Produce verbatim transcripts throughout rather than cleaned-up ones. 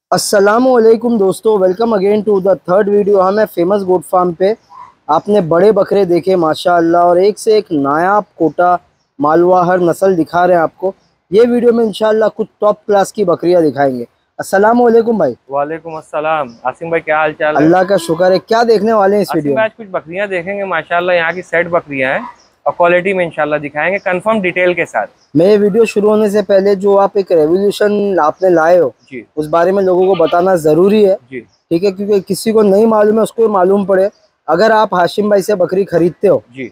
अस्सलामुअलैकुम दोस्तों, welcome again to the third video. हम है फेमस गोट फार्म पे। आपने बड़े बकरे देखे माशाअल्लाह, और एक से एक नायाब कोटा मालवा हर नस्ल दिखा रहे हैं आपको। ये वीडियो में इंशाल्लाह कुछ टॉप क्लास की बकरियां दिखाएंगे। अस्सलामुअलैकुम भाई। वालेकुम अस्सलाम। आसिम भाई, क्या हाल चाल है? अल्लाह का शुक्र है। क्या देखने वाले हैं इस आसिम वीडियो भाई, में? आज कुछ बकरियां देखेंगे माशाल्लाह। यहाँ की सेट बकरियां हैं और क्वालिटी में इंशाल्लाह दिखाएंगे, कंफर्म डिटेल के साथ। मैं ये वीडियो शुरू होने से पहले जो आप एक रेवोल्यूशन आपने लाए हो जी उस बारे में लोगों को बताना ज़रूरी है, जी ठीक है? क्योंकि किसी को नहीं मालूम है उसको मालूम पड़े। अगर आप हाशिम भाई से बकरी खरीदते हो जी।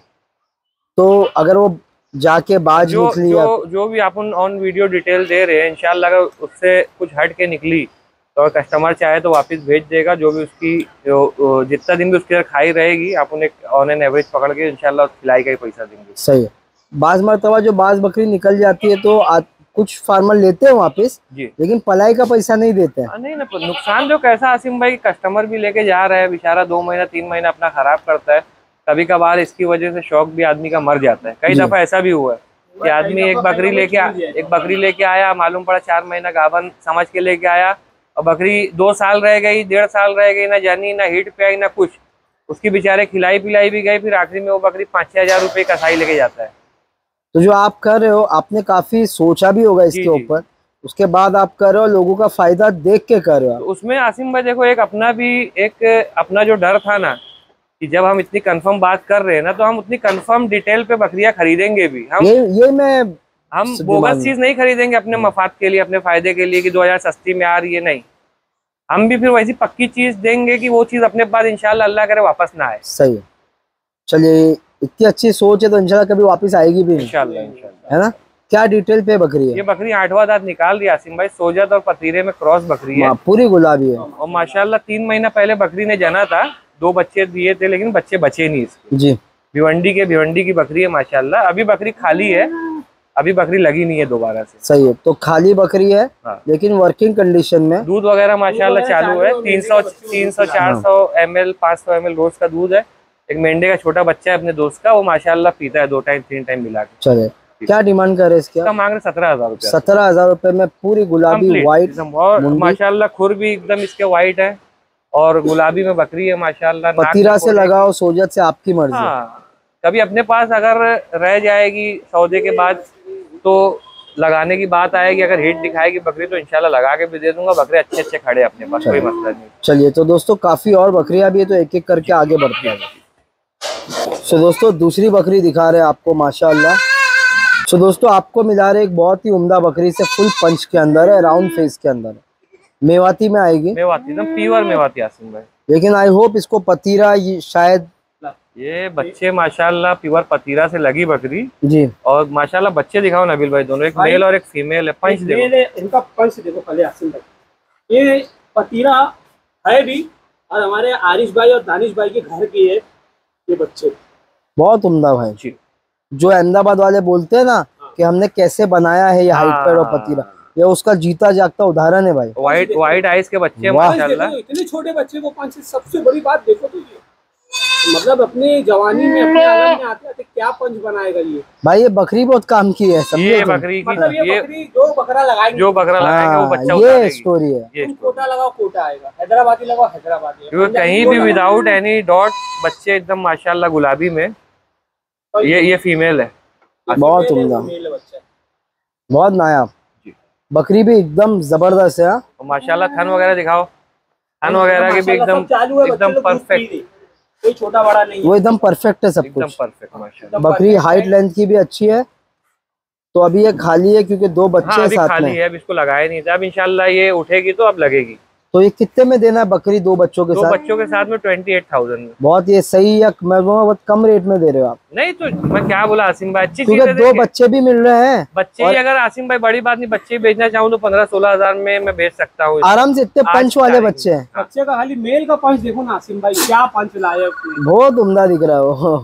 तो अगर वो जाके बाज जो निकली जो या जो भी आप ऑन वीडियो डिटेल दे रहे हैं, इंशाल्लाह अगर उससे कुछ हट के निकली तो कस्टमर चाहे तो वापस भेज देगा। जो भी उसकी जो जितना दिन भी उसकी अगर खाई रहेगी, आप उन्हें ऑन एन एवरेज पकड़ के इंशाल्लाह उस खिलाई का ही पैसा देंगे। सही है। बाज मरतबा जो बाज बकरी निकल जाती है तो आ, कुछ फार्मर लेते हैं वापस, जी। लेकिन पलाई का पैसा नहीं देते हैं। हाँ, नहीं ना, नुकसान जो कैसा आसिम भाई, कस्टमर भी लेके जा रहा है बेचारा, दो महीना तीन महीना अपना खराब करता है। कभी कभार इसकी वजह से शौक भी आदमी का मर जाता है। कई जी। दफा ऐसा भी हुआ है कि आदमी एक बकरी लेके एक बकरी लेके आया, मालूम पड़ा चार महीना गाभन समझ के लेके आया और बकरी दो साल रह गई, डेढ़ साल रह गई, ना जानी ना हीट पे आई ना कुछ। उसकी बेचारे खिलाई पिलाई भी गई, फिर आखिरी में वो बकरी पाँच छह हजार रुपये कसाई लेके जाता है। तो जो आप कर रहे हो, आपने काफी सोचा भी होगा जी इसके जी। ऊपर, उसके बाद आप कर रहे हो, लोगों का फायदा देख के कर रहे हो तो आप। उसमें आसिम भाई देखो, एक अपना भी एक अपना जो डर था ना कि जब हम इतनी कंफर्म बात कर रहे हैं ना, तो हम उतनी कंफर्म डिटेल पे बकरियां खरीदेंगे भी। हम ये ये मैं हम दिमाग बोगस में। चीज नहीं खरीदेंगे अपने मफाद के लिए, अपने फायदे के लिए कि दो हजार सस्ती में आ रही है, नहीं। हम भी फिर वैसी पक्की चीज देंगे कि वो चीज अपने पास इंशाल्लाह अल्लाह करे वापस ना आए। सही है। चलिए, इतनी अच्छी सोच है तो इंशाल्लाह कभी वापस आएगी भी नहीं, इंशाल्लाह इंशाल्लाह। है ना? क्या डिटेल पे बकरी है? ये बकरी आठवां दांत निकाल रही है आसिम भाई, सोजत और पतीरे में क्रॉस बकरी है पूरी गुलाबी है। और माशाल्लाह तीन महीना पहले बकरी ने जना था, दो बच्चे दिए थे, लेकिन बच्चे बचे नहीं इसके। जी। भिवंडी के भिवंडी की बकरी है माशाल्लाह। अभी बकरी खाली है, अभी बकरी लगी नहीं है दोबारा से। सही है। तो खाली बकरी है, हाँ। लेकिन वर्किंग कंडीशन में। दूध वगैरह माशाल्लाह चालू है। तीन सौ तीन सौ चार सौ एम एल पाँच सौ एम एल रोज का दूध है। एक मेंढे का छोटा बच्चा है अपने दोस्त का, वो माशाल्लाह पीता है दो टाइम तीन टाइम मिला के। चले, क्या डिमांड कर रहे इसके? इसका मांग रहे सत्रह हजार रुपया। सत्रह हजार रुपए में पूरी गुलाबी व्हाइट, और माशाल्लाह खुर भी एकदम इसके व्हाइट है और गुलाबी में बकरी है माशाल्लाह। पतीरा से लगाओ सोजत से, आपकी मर्जी। हाँ, कभी अपने पास अगर रह जाएगी सौदे के बाद तो लगाने की बात आएगी। अगर हिट दिखाएगी बकरी तो इंशाल्लाह लगा के भी दे दूंगा। बकरे अच्छे अच्छे खड़े अपने पास, कोई मसला नहीं। चलिए, तो दोस्तों काफी और बकरियां भी है, तो एक एक करके आगे बढ़ते हैं। सो दोस्तों, दूसरी बकरी दिखा रहे हैं आपको माशाल्लाह। सो दोस्तों, आपको मिला रहे एक बहुत ही उम्दा बकरी से, फुल पंच के अंदर है, राउंड फेस के अंदर है, मेवाती में आएगी। मेवाती एकदम प्योर मेवाती आसिम भाई। लेकिन आई होप इसको पतीरा ये शायद ये बच्चे माशाल्लाह प्योर पतीरा से लगी बकरी जी। और माशाल्लाह बच्चे दिखाओ नबील भाई, दोनों एक मेल और एक फीमेल है। पंच देखो, इनका पंच देखो पहले आसिम भाई। ये पतीरा है भी, और हमारे आरिश भाई और दानिश भाई के घर की है ये बच्चे। बहुत उम्दा भाई जी। जो अहमदाबाद वाले बोलते हैं ना कि हमने कैसे बनाया है ये हाइट पैड और पतीरा, ये उसका जीता जागता उदाहरण है भाई। व्हाइट व्हाइट आइस के बच्चे माशाल्लाह। इतने छोटे बच्चे को पंच, सबसे बड़ी बात देखो तो ये मतलब अपने जवानी में अपने आलम में आते आते क्या पंच बनाएगा ये भाई। ये बकरी बहुत काम की है, ये बकरी की मतलब ये बकरी जो बकरा लगाएंगे, जो बकरा लगाएंगे वो बच्चा ये स्टोरी है। ये कोटा लगाओ कोटा आएगा, हैदराबादी लगाओ हैदराबादी। कहीं भी विदाउट एनी डॉट बच्चे एकदम माशाल्लाह गुलाबी में। ये ये फीमेल है, बहुत उम्दा, बहुत नायाब बकरी भी एकदम जबरदस्त है। माशाल्लाह थन वगैरह दिखाओ, थन वगैरह की भी एकदम एकदम परफेक्ट, कोई छोटा बड़ा नहीं, वो एकदम परफेक्ट है, सब कुछ एकदम परफेक्ट माशाल्लाह। बकरी हाइट लेंथ की भी अच्छी है। तो अभी ये खाली है क्योंकि दो बच्चे हाँ, अभी साथ खाली में है, अभी इसको लगाया नहीं था। अब इंशाल्लाह ये उठेगी तो अब लगेगी। तो ये कितने में देना है बकरी दो बच्चों के दो साथ? बच्चों के साथ में ट्वेंटी एट थाउजेंड में। बहुत ये सही है, मैं बहुत कम रेट में दे रहे हो आप। नहीं तो मैं क्या बोला आसिम भाई, अच्छी क्योंकि दो बच्चे भी मिल रहे हैं। बच्चे ही अगर आसिम भाई बड़ी बात नहीं, बच्चे ही बेचना चाहूँ तो पंद्रह सोलह हजार में मैं बेच सकता हूँ आराम से। इतने पंच वाले बच्चे हैं। बच्चे का खाली मेल का पंच देखो ना आसिम भाई, क्या पंच लाया, बहुत उम्दा दिख रहा है वो।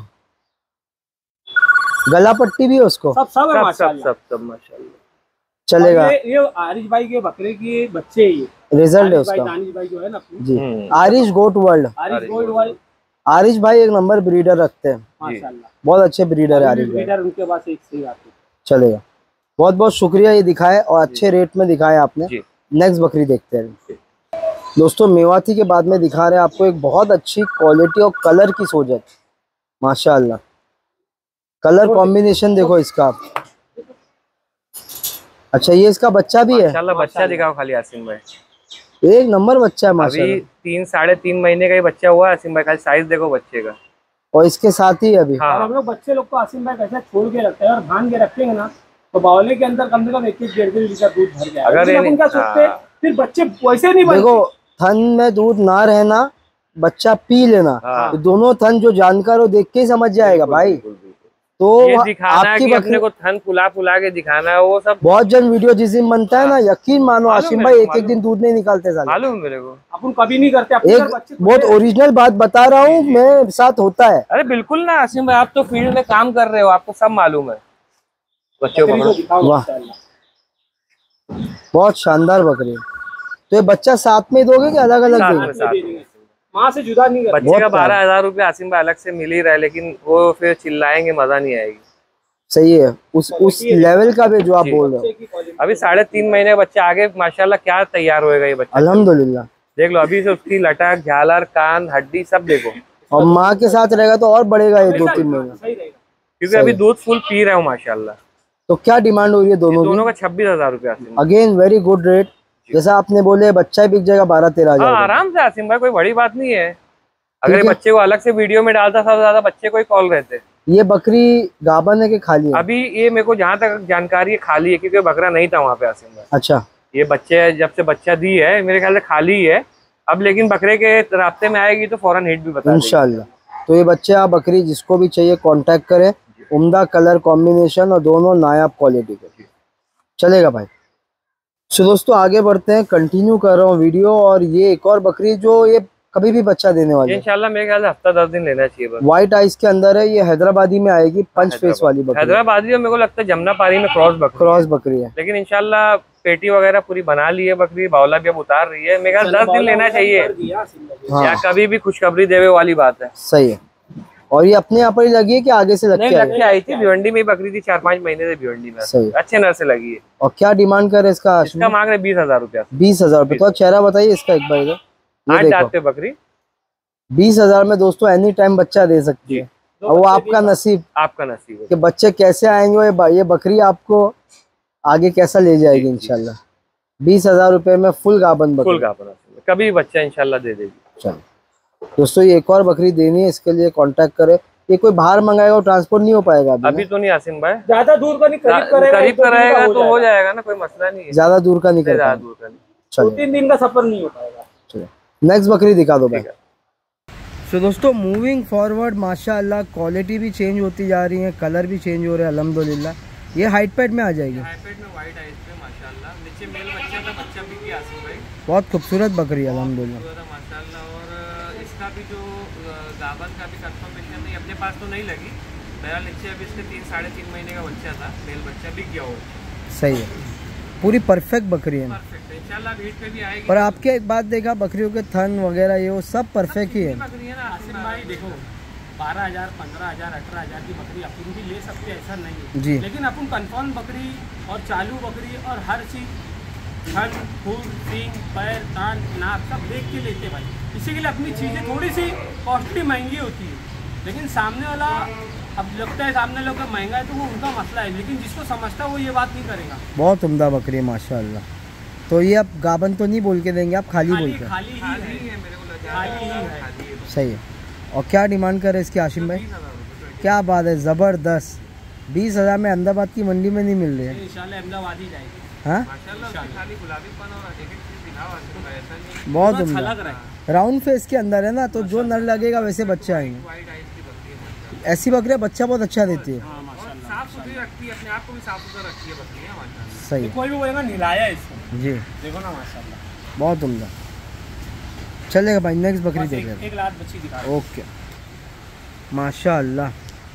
गला पट्टी भी है उसको, सब सब है माशाल्लाह, सब सब माशाल्लाह चलेगा। ये, ये आरिश भाई के बकरे के बच्चे, ये रिजल्ट है उसका। दानिश भाई जो है ना जी, Aarish goat world. Aarish goat world, Aarish भाई एक नंबर ब्रीडर रखते हैं माशाल्लाह, बहुत अच्छे ब्रीडर है आरिश भाई। ब्रीडर उनके पास एक सही आते हैं। चलेगा, बहुत बहुत शुक्रिया ये दिखाए और अच्छे रेट में दिखाए आपने। नेक्स्ट बकरी देखते हैं। दोस्तों मेवाती के बाद में दिखा रहे हैं आपको एक बहुत अच्छी क्वालिटी और कलर की सोजत, माशाल्लाह। कलर कॉम्बिनेशन देखो इसका आप। अच्छा ये इसका बच्चा भी है माशाल्लाह। बच्चा दिखाओ खाली आसिम भाई, एक नंबर बच्चा है अभी माशाल्लाह। तीन साढ़े तीन महीने का ही बच्चा हुआ है आसिम भाई, खाली साइज देखो बच्चे का। और इसके साथ ही अभी हाँ। और हम लोग बच्चे लोग को आसिम भाई कैसे छोड़ के रखते हैं और बांध के रखेंगे ना तो बावले के अंदर कम से कम एक एक डेढ़ डेढ़ लीटर दूध भर जाएगा। अगर लेकिन अपन क्या सोचते हैं, फिर बच्चे वैसे नहीं बनते। देखो थन में दूध ना रहना, बच्चा पी लेना, हाँ। तो दोनों थन जो जानकार हो देख के ही समझ जाएगा भाई। तो ये दिखाना है आपकी कि अपने बकरी को थन फुला फुला के दिखाना है, वो सब बहुत जन वीडियो जिस दिन बनता है ना, यकीन मानो मालूम आशिम है, भाई एक एक मालूम। दिन दूध नहीं निकालते साले। मालूम मेरे को। अपन कभी नहीं करते अपने घर एक बच्चे बहुत खुले- ओरिजिनल बात बता रहा हूँ मैं, साथ होता है। अरे बिल्कुल ना आसिम भाई, आप तो फील्ड में काम कर रहे हो, आपको सब मालूम है। बच्चों बकरी को को दिखाओ वाह। माशाल्लाह। बहुत शानदार बकरी है। तो ये बच्चा साथ में ही दोगे कि अलग अलग साथ दोगे? में, साथ में। माँ से जुदा नहीं करते। बच्चे का बारह हजार रूपये आसिम भाई अलग से मिल ही रहा है, लेकिन वो फिर चिल्लाएंगे, मजा नहीं आएगी। सही है, उस उस लेवल का भी जो आप बोल रहे हो। अभी साढ़े तीन महीने का बच्चा, आगे माशाल्लाह क्या तैयार होएगा ये बच्चा। अल्हम्दुलिल्लाह। देख लो अभी से उसकी लटक, झालर, कान, हड्डी सब देखो। और माँ के साथ रहेगा तो और बढ़ेगा ये दो तीन महीने, सही रहेगा। क्योंकि अभी दूध फुल पी रहा हूँ माशाल्लाह। तो क्या डिमांड हो रही है दोनों दोनों की? का छब्बीस हजार रूपये Asim. Again very good rate. जैसा आपने बोले बच्चा बिक जाएगा बारह तेरह हाँ हजार। आराम से आसिम भाई, कोई बड़ी बात नहीं है। अगर ये ठीक है। बच्चे को अलग से वीडियो में डालता सबसे ज्यादा बच्चे को ही कॉल रहते। ये बकरी गाभन है कि खाली है? अभी ये मेरे को जहाँ तक जानकारी है खाली है, क्योंकि बकरा नहीं था वहाँ पे आसिम भाई। अच्छा ये बच्चे जब से बच्चा दी है मेरे ख्याल से खाली ही है अब, लेकिन बकरे के रास्ते में आएगी तो फौरन हिट भी बता देगी। इंशाल्लाह। तो ये बच्चे आप बकरी जिसको भी चाहिए कांटेक्ट करें, उम्दा कलर कॉम्बिनेशन और दोनों नायाब क्वालिटी के, चलेगा भाई। सो दोस्तों आगे बढ़ते हैं, कंटिन्यू कर रहा हूँ वीडियो। और ये एक और बकरी जो ये कभी भी बच्चा देने वाली है, इंशाल्लाह मेरे ख्याल से हफ्ता दस दिन लेना चाहिए बस। व्हाइट आइस के अंदर है, ये हैदराबादी में आएगी, पंच फेस वाली बकरी, हैदराबादी मेरे को लगता है जमुना पारी में क्रॉस बकरी, क्रॉस बकरी है। लेकिन इंशाल्लाह पेटी वगैरह पूरी बना ली है बकरी, बावला भी अब उतार रही है। मेरे ख्याल दस दिन लेना चाहिए, हाँ या कभी भी खुशखबरी देवे वाली बात है। सही है। और ये अपने यहाँ पर ही लगी है कि आगे से लग नहीं के लग आई? के आई थी, भिवंडी में ही बकरी थी, चार पाँच महीने से भिवंडी में, सही है। अच्छे नर से लगी है। और क्या डिमांड करे इसका? इसका मांग रहे बीस हजार रुपया। बीस हजार रुपये। तो चेहरा बताइए इसका एक बार इधर, ये आठ दांत देखो पे बकरी, बीस हजार में दोस्तों एनी टाइम बच्चा दे सकती है। और वो आपका नसीब, आपका नसीब है कि बच्चे कैसे आएंगे, ये ब- ये बकरी आपको आगे कैसा ले जाएगी इंशाल्लाह। बीस हजार रुपए में फुल गाबन फुल बकरी। का अपना, कभी बच्चा इंशाल्लाह दे देगी। चलो दोस्तों ये एक और बकरी देनी है, इसके लिए कांटेक्ट करें। ये कोई बाहर मंगाएगा और ट्रांसपोर्ट नहीं हो पाएगा अभी, अभी तो नहीं आसिम भाई, ज्यादा दूर का नहीं, करीब करेगा, करीब एक दो का दिन का रहेगा हो तो हो जाएगा। जाएगा ना, कोई मसला नहीं है। ज्यादा दूर का नहीं ज्यादा करता। दूर का नहीं। दो चलो तीन दिन का सफर नहीं हो पाएगा। चलो नेक्स्ट बकरी दिखा दो भाई। ठीक है। सो दोस्तों मूविंग फॉरवर्ड माशाल्लाह क्वालिटी भी चेंज होती जा रही है, कलर भी चेंज हो रहे हैं अल्हम्दुलिल्लाह। ये हाइट पैड में आ जाएगी, हाईपेड में वाइट आइस पे माशाल्लाह, नीचे मेल बच्चा था, बच्चा भी किया आसिम भाई, बहुत खूबसूरत बकरी है अल्हम्दुलिल्लाह। हुआ था माशाल्लाह। और इसका भी जो गाबन का भी कंफर्मेशन नहीं अपने पास तो नहीं लगी, मेरा नीचे अभी इसके तीन साढ़े तीन महीने का बच्चा था, मेल बच्चा बिक गया हो। सही है, पूरी परफेक्ट बकरी है। परफेक्ट है, इंशाल्लाह भीड़ पे भी आएगी। पर आपके एक बात देखा, बकरियों के थन वगैरह ये वो सब परफेक्ट ही है। बकरी है ना आसिम भाई देखो, बारह हजार पंद्रह हजार अठारह हजार की बकरी अपन भी ले सकते हैं, ऐसा नहीं है जी। लेकिन अपन कंफर्म बकरी और चालू बकरी और हर चीज थन, फूल, सींग, पैर, कान, नाक सब देख के लेते भाई। इसी के लिए अपनी चीज़ें थोड़ी सी कॉस्टली महंगी होती है, लेकिन सामने वाला अब लगता है सामने लोग का महंगा है तो वो उनका मसला है, लेकिन जिसको समझता है वो ये बात नहीं करेगा। बहुत उम्दा बकरी है माशाल्लाह। तो ये आप गाबन तो नहीं बोल के देंगे, आप खाली बोल खाली के? खाली ही खाली है, है, मेरे को लगा खाली ही है। खाली है। सही है। और क्या डिमांड करे इसकी आशिम भाई? क्या बात है, ज़बरदस्त। बीस हज़ार में अहमदाबाद की मंडी में नहीं मिल रही है। इंशाल्लाह अहमदाबाद ही जाएगी। हाँ माशाल्लाह उसकी खाली गुलाबीपन और एक एक चीज दिखाओ आसिम भाई, ऐसा नहीं बहुत अच्छा उम्दा। लग रहा है। राउंड फेस के अंदर है ना, तो जो नर लगेगा वैसे बच्चे आएंगे। वाइट आइस की बकरी है माशाल्लाह। ऐसी बकरियाँ बच्चा बहुत अच्छा देती है। हाँ और माशाल्लाह साफ सुथरी रखती है, अपने आप को भी साफ सुथरा रखती है बकरियां माशाल्लाह। सही है कोई भी बोलेगा निलाया इसको, जी, देखो ना माशाल्लाह। बहुत उम्दा। चलेगा भाई, नेक्स्ट बकरी बस देख एक, रहे एक लाख बच्ची दिखा दो। ओके माशाल्लाह।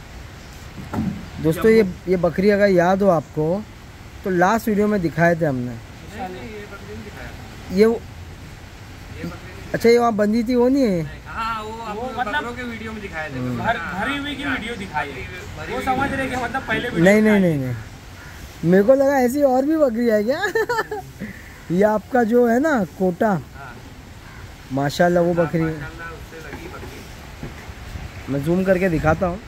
दोस्तों ये ये बकरी अगर याद हो आपको तो लास्ट वीडियो में दिखाए थे हमने। ये बकरी नहीं दिखाया, ये वो ये बकरी नहीं। अच्छा ये वहाँ बंदी थी वो नहीं है? हाँ वो आपको मतलब- बकरों के वीडियो में दिखाए थे। भर भरी हुई की वीडियो दिखाई है, भरी वो हुई समझ रहे कि मतलब पहले वीडियो नहीं नहीं दिखाई। नहीं नहीं, मेरे को लगा ऐसी और भी बकरी है क्या? ये आपका जो है ना कोटा, हाँ। माशाल्लाह वो बकरी है। माशाल्लाह उससे लगी बकरी। मैं जूम करके दिखाता हूँ।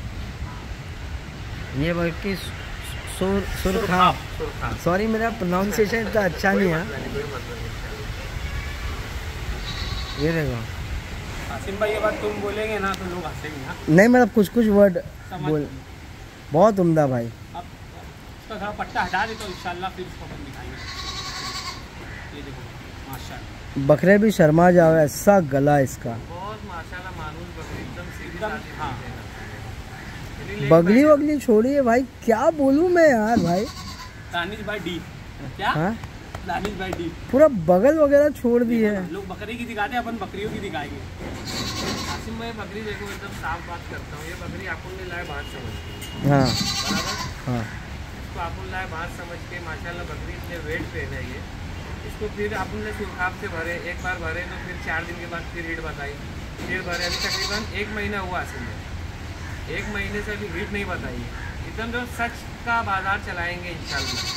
ये बकरी सुर सुरखा, सॉरी मेरा प्रोनाउंसिएशन इतना अच्छा नहीं है। ये देखो आसिम भाई, ये बात तुम बोलेंगे ना तो लोग हंसेंगे ना। नहीं मतलब कुछ कुछ वर्ड बोल, बहुत उम्दा भाई। अब इसका थोड़ा पट्टा हटा दे तो इंशाल्लाह फिर इसको अपन दिखाएंगे। ये देखो माशाल्लाह, बकरे भी शर्मा जाओ, ऐसा गला इसका। बहुत माशाल्लाह मानूस बकरी, एकदम सीधी एकदम, सादी हाँ। है। बगली वगली छोड़िए भाई, क्या बोलूँ मैं यार भाई। दानिश भाई डी, क्या हाँ दानिश भाई डी, पूरा बगल वगैरह छोड़ दिए है। लोग बकरी की दिखाते हैं, अपन बकरियों की दिखाएंगे। आसिम भाई बकरी देखो, एकदम साफ बात करता हूँ, ये बकरी आपन ने लाए बात समझ के, हाँ बराबर। हाँ इसको आपन लाए बात समझ के, माशाल्लाह बकरी इतने वेट पे है ये। इसको फिर आपन ने सुरखाब से भरे, एक बार भरे तो फिर चार दिन के बाद फिर हीट बताई, फिर भरे। अभी तकरीबन एक महीना हुआ आसिम भाई, एक महीने से अभी हीट नहीं बताई है। एकदम जो सच का बाजार चलाएंगे इंशाल्लाह।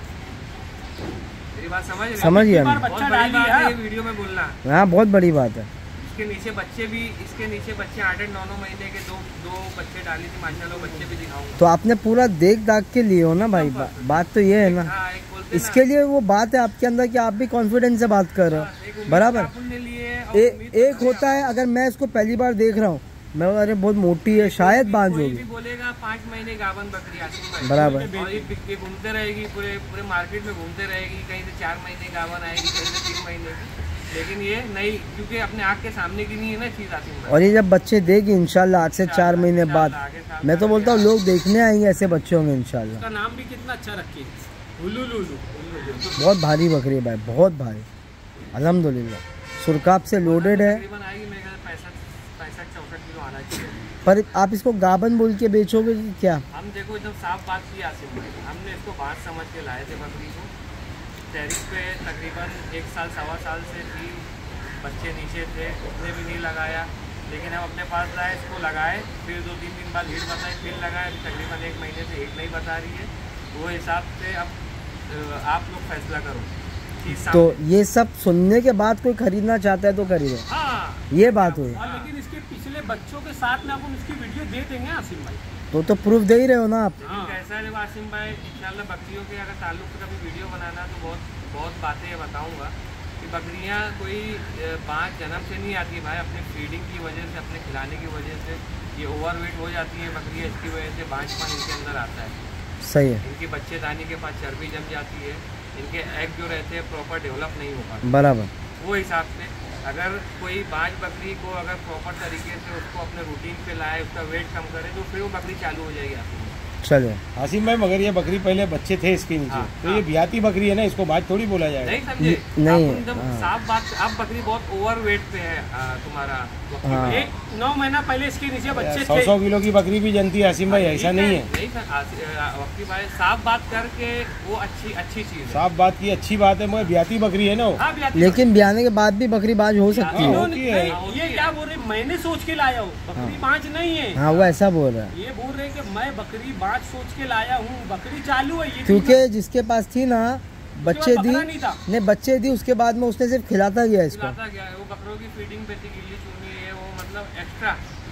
मेरी बात समझ रहे? समझ गया बार मैं। बहुत बच्चा बड़ी डाली बात है है। ये वीडियो में बोलना। हाँ बहुत बड़ी बात है। इसके नीचे बच्चे भी, इसके नीचे बच्चे आठ आठ नौ नौ महीने के दो दो बच्चे डाली थी माशाल्लाह, बच्चे भी दिखाऊंगा। तो आपने पूरा देख दाख के लिए हो ना भाई, बा, बात तो ये है ना। हाँ, एक बोलते ना, इसके लिए वो बात है आपके अंदर कि आप भी कॉन्फिडेंस से बात कर रहे एक हो, उम्मीद बराबर। आपन ने लिए और ए, उम्मीद एक करते होता है अगर मैं इसको पहली बार देख रहा हूँ, मैं अरे बहुत मोटी है शायद बांझ कोई होगी, भी बोलेगा पाँच महीने गावन बकरी आसिम भाई, बराबर। और ये बिक के घूमते रहेगी, पूरे पूरे मार्केट में घूमते रहेगी, कहीं से चार महीने गावन आएगी, कहीं से तीन महीने की। लेकिन ये नहीं, क्योंकि अपने आँख के सामने की नहीं है ना चीज आसिम भाई। और ये जब बच्चे देगी इंशाल्लाह आज से चार महीने बाद, आगे साल मैं तो बोलता हूँ लोग देखने आएंगे, ऐसे बच्चे होंगे इंशाल्लाह। उसका नाम भी कितना अच्छा रखे, हुलू लुलू। बहुत भारी बकरी है भाई, बहुत भारी, अल्हम्दुलिल्लाह। सुरकाब से लोडेड है, तकरीबन आएगी मेरे ख्याल पैंसठ पैंसठ चौसठ किलो आना चाहिए। पर आप इसको गाबन बोल के बेचोगे कि क्या? हम देखो एकदम साफ बात की आसिम भाई, हमने इसको बात समझ के लाए थे बकरी को। टैरिफ पे तकरीबन एक साल सवा साल से थी, बच्चे नीचे थे, उसने भी नहीं लगाया। लेकिन हम अपने पास लाए, इसको लगाए, फिर दो तीन दिन बाद हीट बताए, फिर लगाए। अभी तकरीबन एक महीने से हीट नहीं बता रही है। वो हिसाब से अब अ, आप लोग फैसला करो कि तो सामने- ये सब सुनने के बाद कोई खरीदना चाहता है तो खरीदे, हाँ, ये बात हुई। और लेकिन इसके पिछले बच्चों के साथ में अपन इसकी वीडियो दे देंगे आसिम भाई। तो तो प्रूफ दे ही रहे हो ना आप। लेकिन कैसा है देखो आसिम भाई, इंशाल्लाह बकरियों के अगर ताल्लुक से कभी वीडियो बनाना तो बहुत बहुत बातें बताऊंगा कि बकरियां कोई बाँझ जन्म से नहीं आती भाई, अपने फीडिंग की वजह से, अपने खिलाने की वजह से ये ओवरवेट हो जाती है बकरियां, इसकी वजह से बाँझपन इनके अंदर आता है। सही है, इनकी बच्चेदानी के पास चर्बी जम जाती है, इनके एग जो रहते हैं प्रॉपर डेवलप नहीं हो पाते। बराबर। वो हिसाब से अगर कोई बाँझ बकरी को अगर प्रॉपर तरीके से उसको अपने रूटीन पे लाए, उसका वेट कम करे तो फिर वो बकरी चालू हो जाएगी आपकी। चलो आसिम भाई मगर ये बकरी पहले बच्चे थे इसके नीचे, हाँ, तो ये बियाती बकरी है ना, इसको बात थोड़ी बोला जाएगा। नहीं समझे? ये- नहीं, आप एकदम हाँ। साफ बात। अब बकरी बहुत ओवर वेट पे है आ, तुम्हारा वक्ती हाँ। भाई। एक नौ महीना पहले इसके नीचे बच्चे सौ थे। सौ किलो की बकरी भी जनती है आसिम भाई, ऐसा नहीं है। नहीं सर, आस- आ, वक्ती भाई साफ बात करके वो अच्छी अच्छी चीज है। साफ बात की अच्छी बात है, मगर बियाती बकरी है ना वो। हाँ, बिलाती लेकिन ब्याने के बाद भी बकरी बाज हो सकती है। इन्होंने- होती है। नहीं, ये क्या बोल रहे, मैंने सोच के लाया हूँ, बकरी बाँझ नहीं है। हाँ वो ऐसा बोल रहा है, ये बोल रहे हैं कि मैं बकरी बाँझ सोच के लाया हूँ, बकरी चालू है ये। क्योंकि जिसके पास थी ना बच्चे दी, बकरा नहीं था। नहीं बच्चे दी, उसके बाद में उसने सिर्फ खिलाता गया इसको, खिलाता गया है। वो बकरों की फीडिंग पे थी, गिल्ली चूनी है वो, मतलब एक्स्ट्रा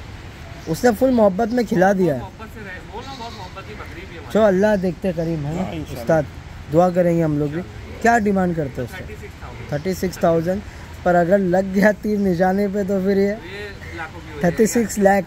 उसने फुल मोहब्बत में खिला दिया है। मोहब्बत से रहे, बोलो बहुत मोहब्बत की बकरी भी है चलो अल्लाह देखते करीम है हाँ, ना इंशाल्लाह। उस्ताद, दुआ करेंगे हम लोग भी। क्या डिमांड करते हो उससे? Thirty six thousand thirty six thousand पर अगर लग गया तीर निशाने पे तो फिर ये ये लाखों की हो थर्टी सिक्स लाख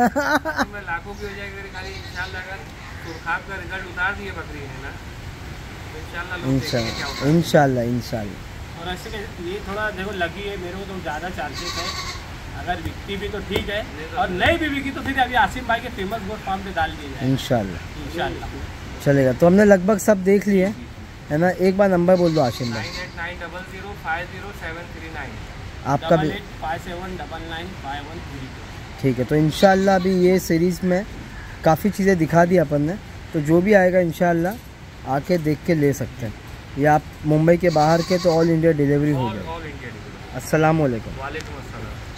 में लाखों की हो जाएगी मेरी खाली। इंशाल्लाह अगर सुरखाब का रिजल्ट उतार दिए बकरी ने ना, तो इंशाल्लाह लोग देखेंगे क्या होता इंशाल्लाह है। इंशाल्लाह इंशाल्लाह। और ऐसे के- ये थोड़ा देखो लगी है मेरे को तो ज़्यादा चार्जेस है, अगर बिकती भी तो ठीक है, और नहीं भी बिकी तो फिर अभी आसिम भाई के फेमस गोट फार्म पे डाल दिया जाए इंशाल्लाह इंशाल्लाह। चलेगा। तो हमने लगभग सब देख लिए है ना, एक बार नंबर बोल दो आशिम भाई nine eight nine double zero five zero seven three nine आपका भी। Double eight five seven double nine five one three. ठीक है, तो इंशाल्लाह अभी ये सीरीज़ में काफ़ी चीज़ें दिखा दी अपन ने, तो जो भी आएगा इंशाल्लाह आके देख के ले सकते हैं, या आप मुंबई के बाहर के तो ऑल इंडिया डिलीवरी हो ऑल जाएगी। All India delivery. अस्सलाम वालेकुम। वालेकुम अस्सलाम।